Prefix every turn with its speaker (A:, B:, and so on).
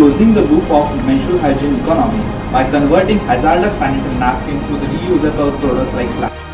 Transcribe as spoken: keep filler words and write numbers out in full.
A: closing the loop of menstrual hygiene economy by converting hazardous sanitary napkins to the reusable products like plastic.